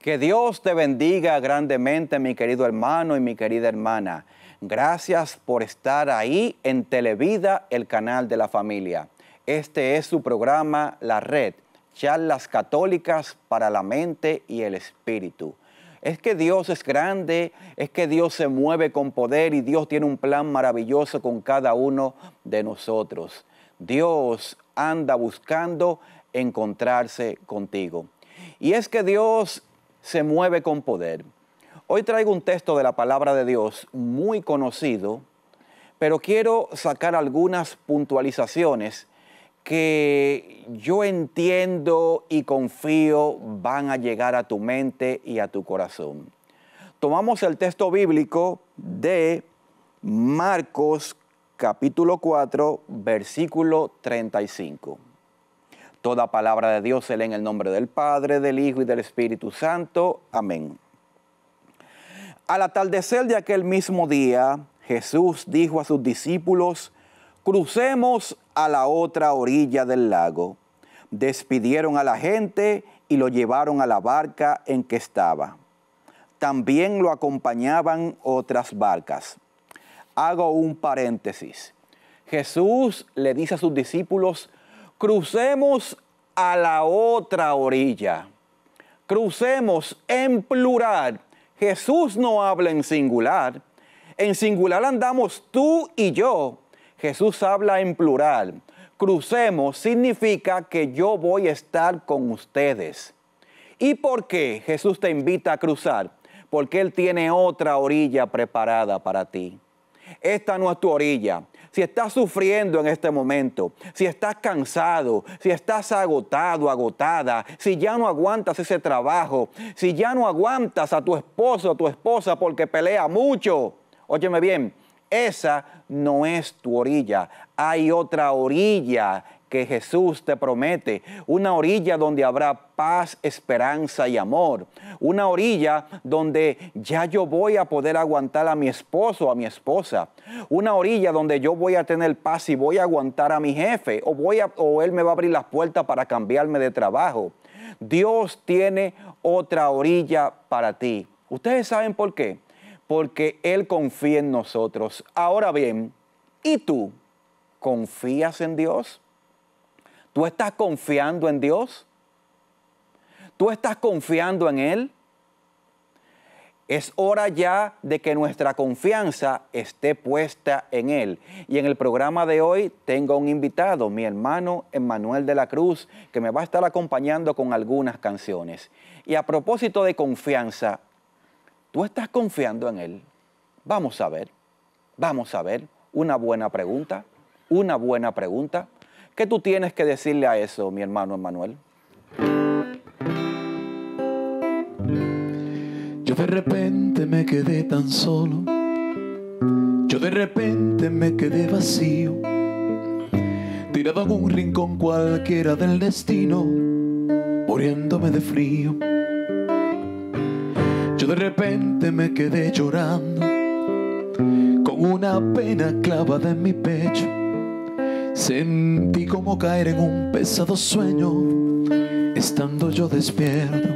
Que Dios te bendiga grandemente, mi querido hermano y mi querida hermana. Gracias por estar ahí en Televida, el canal de la familia. Este es su programa La Red, charlas católicas para la mente y el espíritu. Es que Dios es grande, es que Dios se mueve con poder y Dios tiene un plan maravilloso con cada uno de nosotros. Dios anda buscando encontrarse contigo. Y es que Dios se mueve con poder. Hoy traigo un texto de la palabra de Dios muy conocido, pero quiero sacar algunas puntualizaciones que yo entiendo y confío van a llegar a tu mente y a tu corazón. Tomamos el texto bíblico de Marcos capítulo 4, versículo 35. Toda palabra de Dios se lee en el nombre del Padre, del Hijo y del Espíritu Santo. Amén. Al atardecer de aquel mismo día, Jesús dijo a sus discípulos: crucemos a la otra orilla del lago. Despidieron a la gente y lo llevaron a la barca en que estaba. También lo acompañaban otras barcas. Hago un paréntesis. Jesús le dice a sus discípulos: crucemos a la otra orilla. Crucemos en plural. Jesús no habla en singular. En singular andamos tú y yo. Jesús habla en plural. Crucemos significa que yo voy a estar con ustedes. ¿Y por qué Jesús te invita a cruzar? Porque Él tiene otra orilla preparada para ti. Esta no es tu orilla. Si estás sufriendo en este momento, si estás cansado, si estás agotado, agotada, si ya no aguantas ese trabajo, si ya no aguantas a tu esposo o tu esposa porque pelea mucho, óyeme bien, esa no es tu orilla. Hay otra orilla que Jesús te promete. Una orilla donde habrá paz, esperanza y amor. Una orilla donde ya yo voy a poder aguantar a mi esposo o a mi esposa. Una orilla donde yo voy a tener paz y voy a aguantar a mi jefe. O él me va a abrir las puertas para cambiarme de trabajo. Dios tiene otra orilla para ti. ¿Ustedes saben por qué? Porque Él confía en nosotros. Ahora bien, ¿y tú? ¿Confías en Dios? ¿Tú estás confiando en Dios? ¿Tú estás confiando en Él? Es hora ya de que nuestra confianza esté puesta en Él. Y en el programa de hoy tengo un invitado, mi hermano Emmanuel de la Cruz, que me va a estar acompañando con algunas canciones. Y a propósito de confianza, ¿tú estás confiando en Él? Vamos a ver. Una buena pregunta. ¿Qué tú tienes que decirle a eso, mi hermano Emmanuel? Yo de repente me quedé tan solo. Yo de repente me quedé vacío, tirado en un rincón cualquiera del destino, muriéndome de frío. Yo de repente me quedé llorando, con una pena clavada en mi pecho. Sentí como caer en un pesado sueño, estando yo despierto.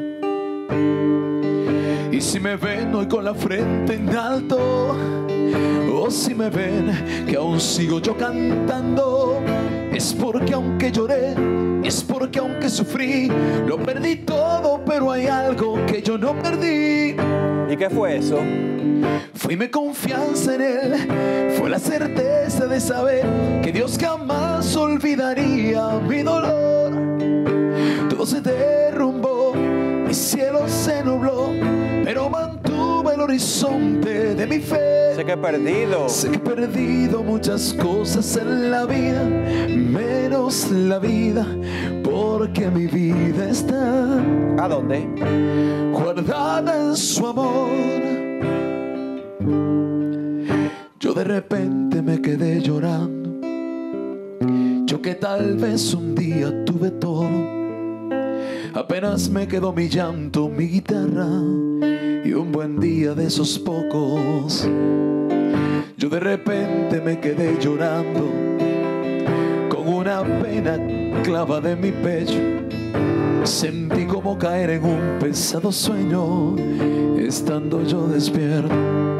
Y si me ven hoy con la frente en alto, o si me ven que aún sigo yo cantando, es porque aunque lloré, es porque aunque sufrí, lo perdí todo, pero hay algo que yo no perdí. ¿Y qué fue eso? Fue mi confianza en Él, fue la certeza de saber que Dios jamás olvidaría mi dolor. Todo se derrumbó, mi cielo se nubló, pero mantuve el horizonte de mi fe. Sé que he perdido muchas cosas en la vida, menos la vida, porque mi vida está. ¿A dónde? Guardada en su amor. Yo de repente me quedé llorando, yo que tal vez un día tuve todo. Apenas me quedó mi llanto, mi guitarra y un buen día de esos pocos. Yo de repente me quedé llorando, con una pena clavada en mi pecho. Sentí como caer en un pesado sueño, estando yo despierto.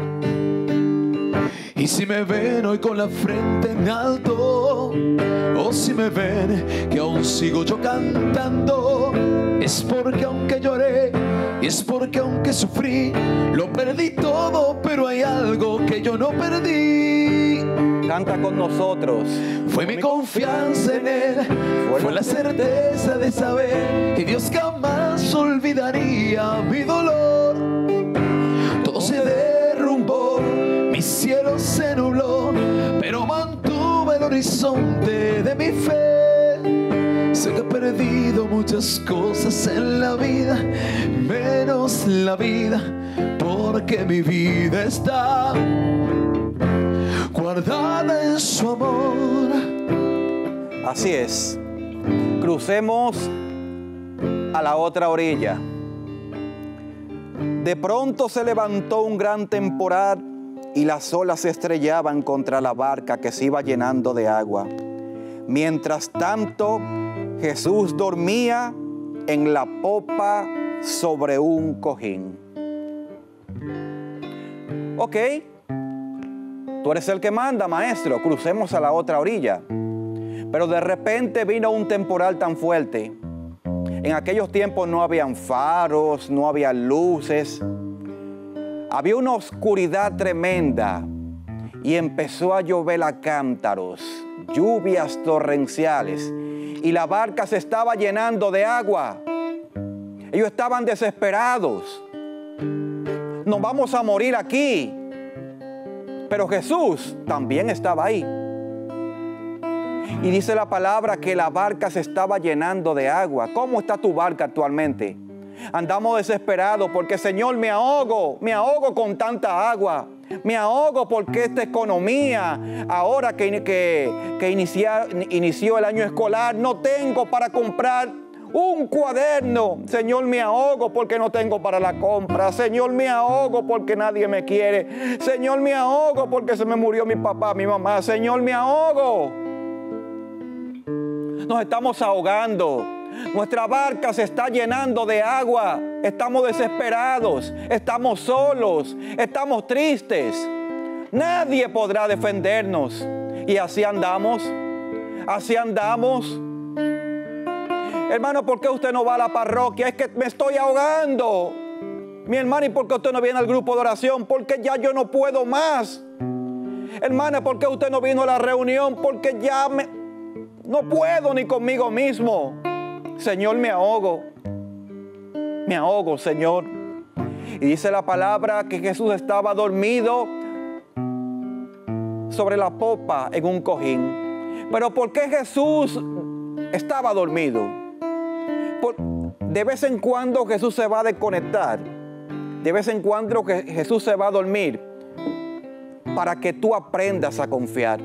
Y si me ven hoy con la frente en alto, o si me ven que aún sigo yo cantando, es porque aunque lloré, y es porque aunque sufrí, lo perdí todo, pero hay algo que yo no perdí. Canta con nosotros. Fue mi confianza en Él, fue la certeza de saber que Dios jamás olvidaría mi dolor. Todo se derrumbó, mi cielo se nubló, pero mantuve el horizonte de mi fe. Sé que he perdido muchas cosas en la vida, menos la vida, porque mi vida está guardada en su amor. Así es. Crucemos a la otra orilla. De pronto se levantó un gran temporal y las olas se estrellaban contra la barca que se iba llenando de agua. Mientras tanto, Jesús dormía en la popa sobre un cojín. Ok, tú eres el que manda, maestro, crucemos a la otra orilla. Pero de repente vino un temporal tan fuerte. En aquellos tiempos no habían faros, no había luces. Había una oscuridad tremenda y empezó a llover a cántaros, lluvias torrenciales, y la barca se estaba llenando de agua. Ellos estaban desesperados. Nos vamos a morir aquí. Pero Jesús también estaba ahí. Y dice la palabra que la barca se estaba llenando de agua. ¿Cómo está tu barca actualmente? Andamos desesperados porque, Señor, me ahogo con tanta agua. Me ahogo porque esta economía, ahora que inició el año escolar, no tengo para comprar un cuaderno. Señor, me ahogo porque no tengo para la compra. Señor, me ahogo porque nadie me quiere. Señor, me ahogo porque se me murió mi papá, mi mamá. Señor, me ahogo. Nos estamos ahogando. Nuestra barca se está llenando de agua. Estamos desesperados. Estamos solos. Estamos tristes. Nadie podrá defendernos. Y así andamos. Así andamos. Hermano, ¿por qué usted no va a la parroquia? Es que me estoy ahogando. Mi hermano, ¿y por qué usted no viene al grupo de oración? Porque ya yo no puedo más. Hermana, ¿por qué usted no vino a la reunión? Porque ya no puedo ni conmigo mismo. Señor, me ahogo. Me ahogo, Señor. Y dice la palabra que Jesús estaba dormido sobre la popa en un cojín. Pero ¿por qué Jesús estaba dormido? De vez en cuando Jesús se va a desconectar. De vez en cuando Jesús se va a dormir para que tú aprendas a confiar.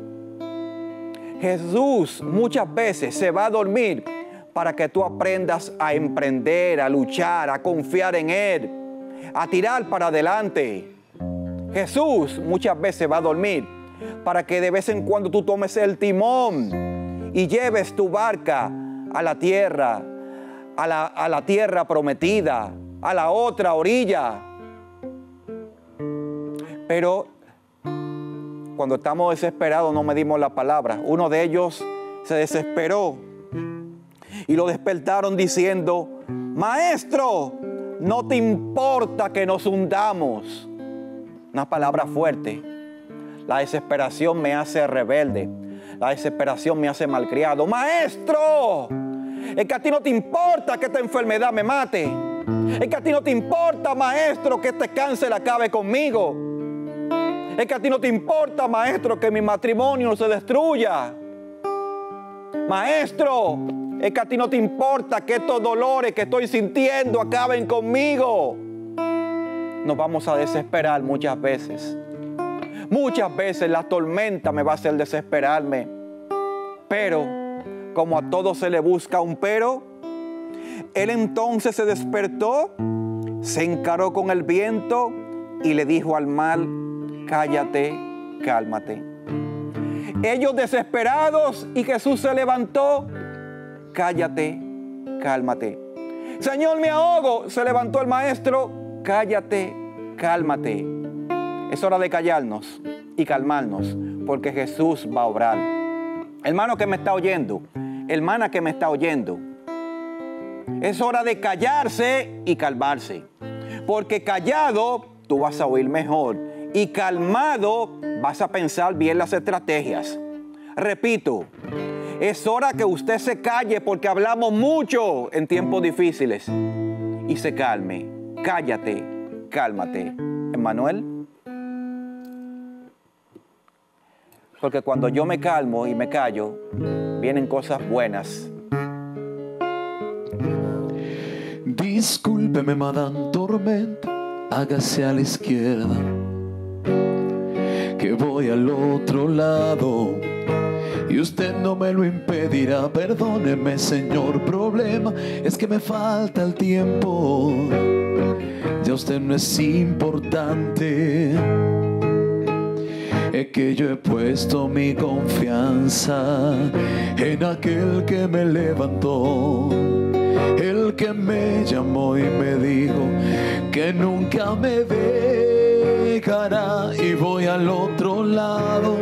Jesús muchas veces se va a dormir para que tú aprendas a emprender, a luchar, a confiar en Él, a tirar para adelante. Jesús muchas veces va a dormir para que de vez en cuando tú tomes el timón y lleves tu barca a la tierra, a la tierra prometida, a la otra orilla. Pero cuando estamos desesperados no medimos la palabra. Uno de ellos se desesperó y lo despertaron diciendo: Maestro, ¿no te importa que nos hundamos? Una palabra fuerte. La desesperación me hace rebelde. La desesperación me hace malcriado. Maestro, es que a ti no te importa que esta enfermedad me mate. Es que a ti no te importa, maestro, que este cáncer acabe conmigo. Es que a ti no te importa, maestro, que mi matrimonio se destruya. Maestro, es que a ti no te importa que estos dolores que estoy sintiendo acaben conmigo. Nos vamos a desesperar muchas veces. Muchas veces la tormenta me va a hacer desesperarme. Pero, como a todo se le busca un pero, él entonces se despertó, se encaró con el viento y le dijo al mar: cállate, cálmate. Ellos desesperados y Jesús se levantó: cállate, cálmate. Señor, me ahogo. Se levantó el maestro. Cállate, cálmate. Es hora de callarnos y calmarnos, porque Jesús va a obrar. Hermano que me está oyendo, hermana que me está oyendo, es hora de callarse y calmarse, porque callado tú vas a oír mejor y calmado vas a pensar bien las estrategias. Repito, es hora que usted se calle porque hablamos mucho en tiempos difíciles y se calme. Cállate, cálmate. Emmanuel. Porque cuando yo me calmo y me callo, vienen cosas buenas. Discúlpeme, Madame Tormenta, hágase a la izquierda, que voy al otro lado y usted no me lo impedirá. Perdóneme, señor Problema, es que me falta el tiempo. Ya usted no es importante. Es que yo he puesto mi confianza en aquel que me levantó, el que me llamó y me dijo que nunca me dejará. Y voy al otro lado,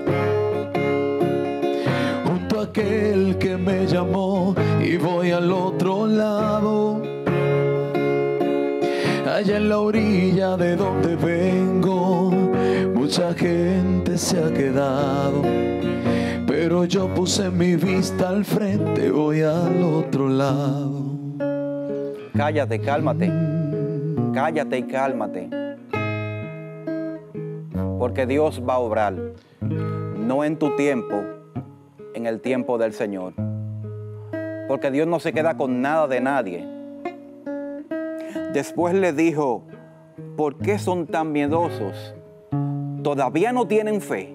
junto a aquel que me llamó, y voy al otro lado, allá en la orilla de donde vengo. Mucha gente se ha quedado, pero yo puse mi vista al frente, voy al otro lado. Cállate, cálmate. Cállate y cálmate. Porque Dios va a obrar. No en tu tiempo, en el tiempo del Señor. Porque Dios no se queda con nada de nadie. Después le dijo, ¿por qué son tan miedosos? ¿Todavía no tienen fe?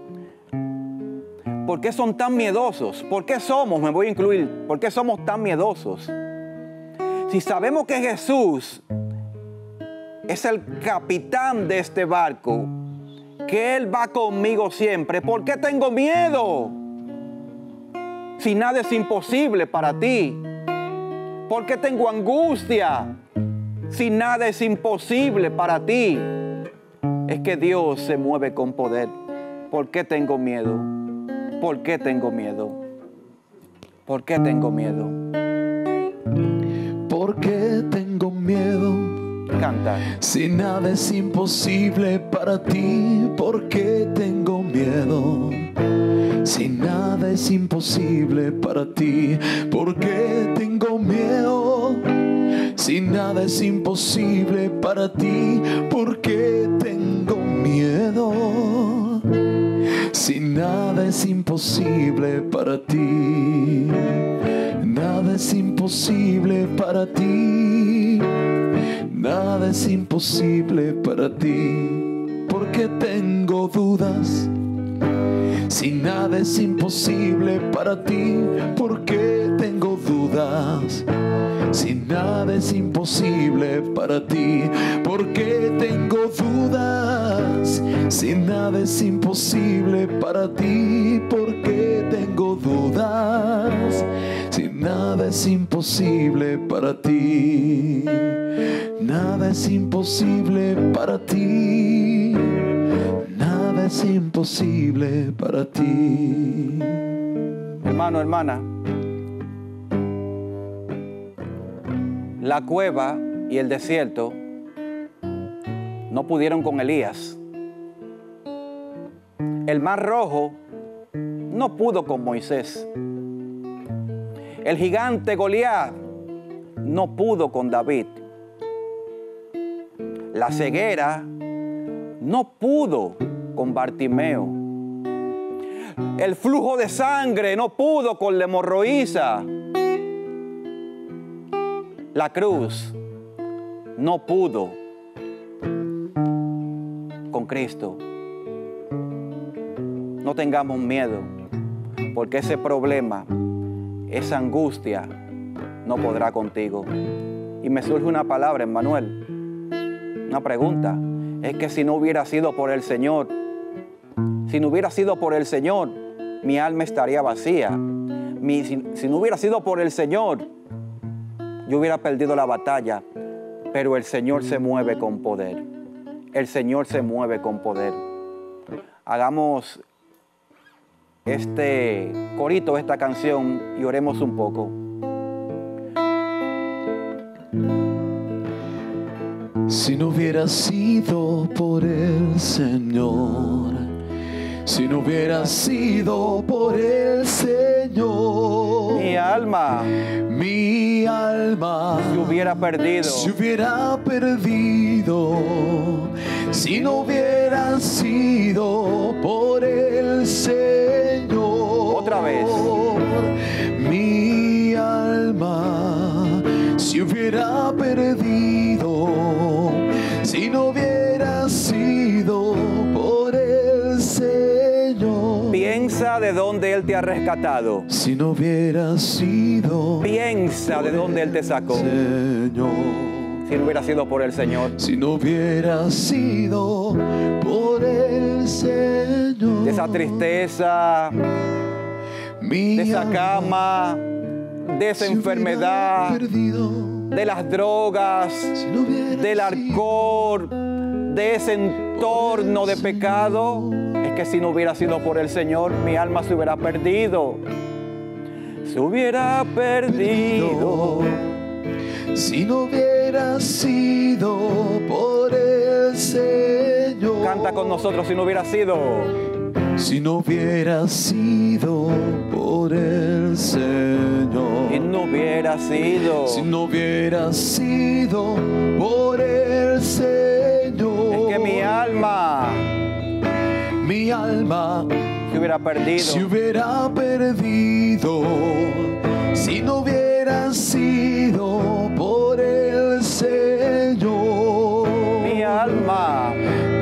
¿Por qué son tan miedosos? ¿Por qué somos, me voy a incluir, por qué somos tan miedosos? Si sabemos que Jesús es el capitán de este barco, que Él va conmigo siempre, ¿por qué tengo miedo? Si nada es imposible para ti. ¿Por qué tengo angustia? Si nada es imposible para ti. Es que Dios se mueve con poder. ¿Por qué tengo miedo? ¿Por qué tengo miedo? ¿Por qué tengo miedo? ¿Por qué tengo miedo? Canta. Si nada es imposible para ti, ¿por qué tengo miedo? Si nada es imposible para ti, ¿por qué tengo miedo? Si nada es imposible para ti, ¿por qué tengo miedo? Si nada es imposible para ti, nada es imposible para ti, nada es imposible para ti. ¿Por qué tengo dudas? Si nada es imposible para ti, ¿por qué tengo dudas? Si nada es imposible para ti, ¿por qué tengo dudas? Si nada es imposible para ti, ¿por qué tengo dudas? Si nada es imposible para ti, nada es imposible para ti, nada es imposible para ti. Hermano, hermana, la cueva y el desierto no pudieron con Elías. El mar rojo no pudo con Moisés. El gigante Goliat no pudo con David. La ceguera no pudo con Bartimeo. El flujo de sangre no pudo con la hemorroísa. La cruz no pudo con Cristo. No tengamos miedo, porque ese problema, esa angustia, no podrá contigo. Y me surge una palabra, Emmanuel, una pregunta. Es que si no hubiera sido por el Señor, si no hubiera sido por el Señor, mi alma estaría vacía. Si no hubiera sido por el Señor, yo hubiera perdido la batalla, pero el Señor se mueve con poder. El Señor se mueve con poder. Hagamos este corito, esta canción y oremos un poco. Si no hubiera sido por el Señor, si no hubiera sido por el Señor, Mi alma se hubiera perdido. se hubiera perdido. Si no hubiera sido por el Señor. Otra vez. Mi alma se hubiera perdido. Si no hubiera sido por el Señor. Piensa de dónde Él te ha rescatado. Si no hubiera sido. Piensa de dónde Él te sacó. Señor. Si no hubiera sido por el Señor. Si no hubiera sido por el Señor. De esa tristeza, de esa cama, de esa enfermedad, de las drogas, del alcohol, de ese entorno de pecado. Es que si no hubiera sido por el Señor, mi alma se hubiera perdido. Se hubiera perdido. Si no hubiera sido por el Señor. Canta con nosotros, si no hubiera sido. Si no hubiera sido por el Señor. Si no hubiera sido. Si no hubiera sido por el Señor. Es que mi alma se hubiera perdido. Se hubiera perdido. Si no hubiera sido por el Señor. Mi alma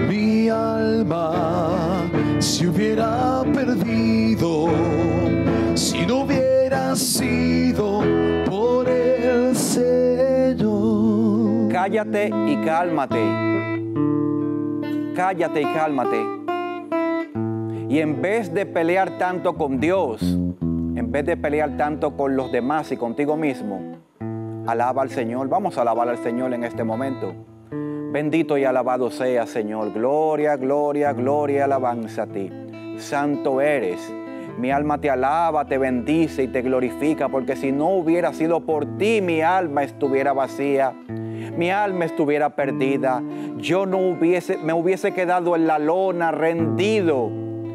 se hubiera perdido. Si no hubiera sido por el Señor. Cállate y cálmate. Cállate y cálmate. Y en vez de pelear tanto con Dios, en vez de pelear tanto con los demás y contigo mismo, alaba al Señor. Vamos a alabar al Señor en este momento. Bendito y alabado sea, Señor. Gloria, gloria, gloria, alabanza a ti. Santo eres. Mi alma te alaba, te bendice y te glorifica, porque si no hubiera sido por ti, mi alma estuviera vacía. Mi alma estuviera perdida. Yo me hubiese quedado en la lona, rendido.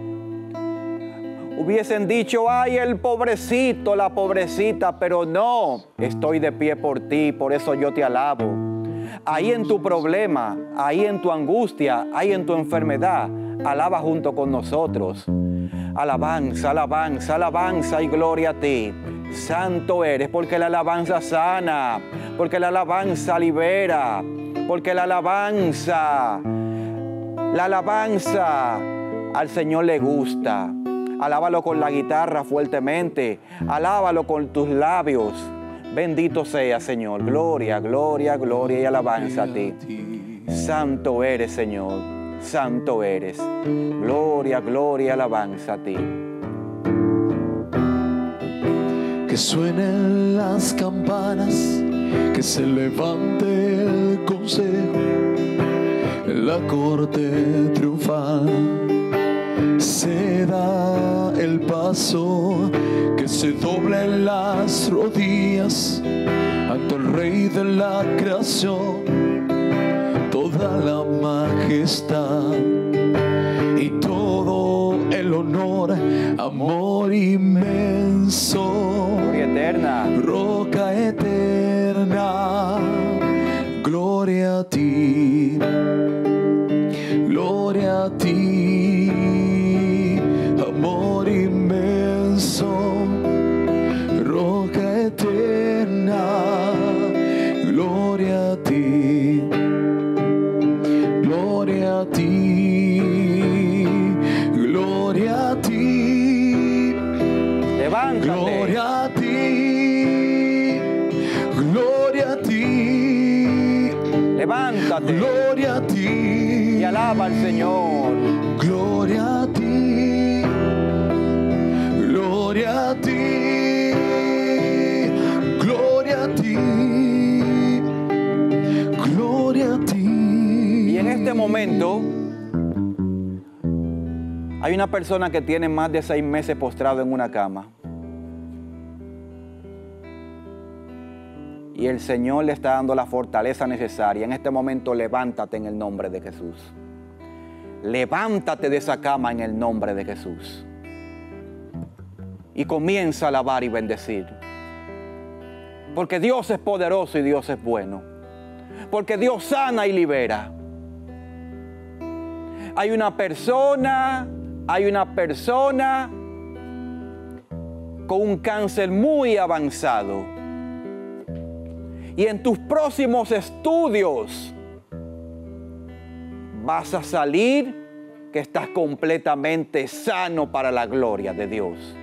Hubiesen dicho, ay, el pobrecito, la pobrecita, pero no, estoy de pie por ti, por eso yo te alabo. Ahí en tu problema, ahí en tu angustia, ahí en tu enfermedad, alaba junto con nosotros. Alabanza, alabanza, alabanza y gloria a ti. Santo eres, porque la alabanza sana, porque la alabanza libera, porque la alabanza al Señor le gusta. Alábalo con la guitarra fuertemente, alábalo con tus labios. Bendito sea, Señor. Gloria, gloria, gloria y alabanza a ti. Santo eres, Señor. Santo eres. Gloria, gloria y alabanza a ti. Que suenen las campanas, que se levante el consejo en la corte triunfal. Se da el paso, que se doblen las rodillas ante el Rey de la creación. Toda la majestad y todo el honor, amor inmenso, Gloria eterna, roca eterna, gloria a ti, gloria a ti, amor inmenso, roca eterna, gloria a ti, gloria a ti, gloria a ti, levántate. gloria a ti, gloria a ti, Levántate gloria a ti, y alaba al Señor. gloria a ti, gloria a ti, gloria a ti, momento hay una persona que tiene más de 6 meses postrado en una cama. Y el Señor le está dando la fortaleza necesaria. En este momento levántate en el nombre de Jesús. Levántate de esa cama en el nombre de Jesús. Y comienza a alabar y bendecir. Porque Dios es poderoso y Dios es bueno. Porque Dios sana y libera. Hay una persona con un cáncer muy avanzado. Y en tus próximos estudios vas a salir que estás completamente sano para la gloria de Dios.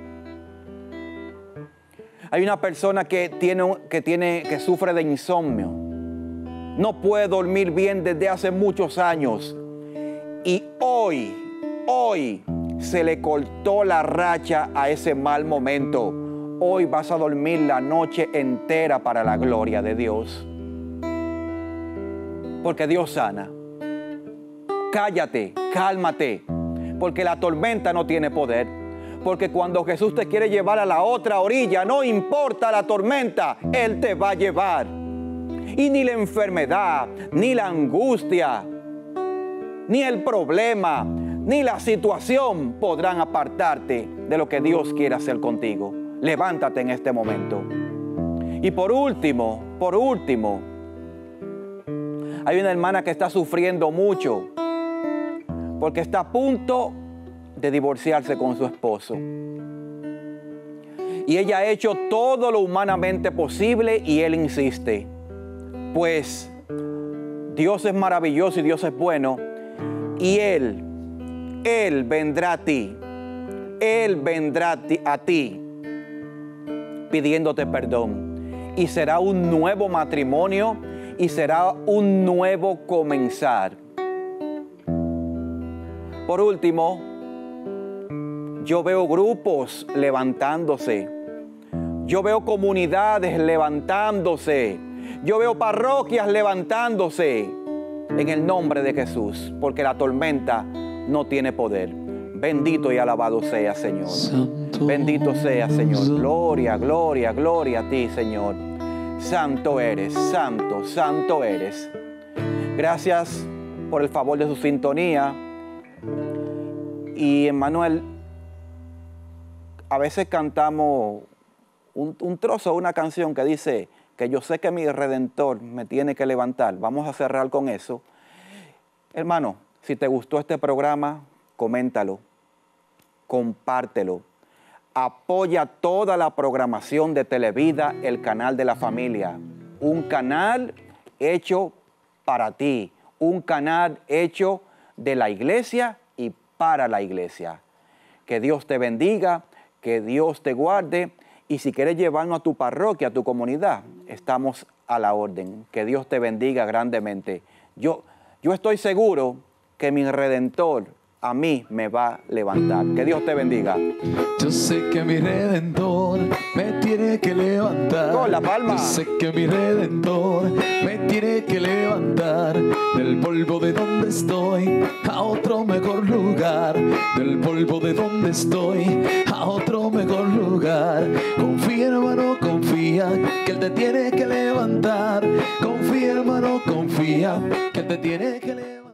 Hay una persona que sufre de insomnio. No puede dormir bien desde hace muchos años. Y hoy se le cortó la racha a ese mal momento. Hoy vas a dormir la noche entera para la gloria de Dios. Porque Dios sana. Cállate, cálmate. Porque la tormenta no tiene poder. Porque cuando Jesús te quiere llevar a la otra orilla, no importa la tormenta, Él te va a llevar. Y ni la enfermedad, ni la angustia, ni el problema, ni la situación podrán apartarte de lo que Dios quiere hacer contigo. Levántate en este momento. Y por último, hay una hermana que está sufriendo mucho porque está a punto de divorciarse con su esposo. Y ella ha hecho todo lo humanamente posible y él insiste. Pues Dios es maravilloso y Dios es bueno. Y Él vendrá a ti. Él vendrá a ti pidiéndote perdón. Y será un nuevo matrimonio y será un nuevo comenzar. Por último, yo veo grupos levantándose. Yo veo comunidades levantándose. Yo veo parroquias levantándose en el nombre de Jesús, porque la tormenta no tiene poder. Bendito y alabado sea, Señor. Santo, bendito sea, Señor. Gloria, gloria, gloria a ti, Señor. Santo eres, santo eres. Gracias por el favor de su sintonía. Y Emmanuel, a veces cantamos un trozo de una canción que dice que yo sé que mi Redentor me tiene que levantar. Vamos a cerrar con eso. Hermano, si te gustó este programa, coméntalo, compártelo. Apoya toda la programación de Televida, el canal de la familia. Un canal hecho para ti. Un canal hecho de la iglesia y para la iglesia. Que Dios te bendiga, que Dios te guarde. Y si quieres llevarnos a tu parroquia, a tu comunidad, estamos a la orden. Que Dios te bendiga grandemente. Yo estoy seguro que mi Redentor a mí me va a levantar. Que Dios te bendiga. Yo sé que mi Redentor me tiene que levantar. Con la palma. Yo sé que mi Redentor me tiene que levantar del polvo de donde estoy a otro mejor lugar. Del polvo de donde estoy a otro mejor lugar. Confía, hermano, confía que Él te tiene que levantar. Confía, hermano, confía que Él te tiene que levantar.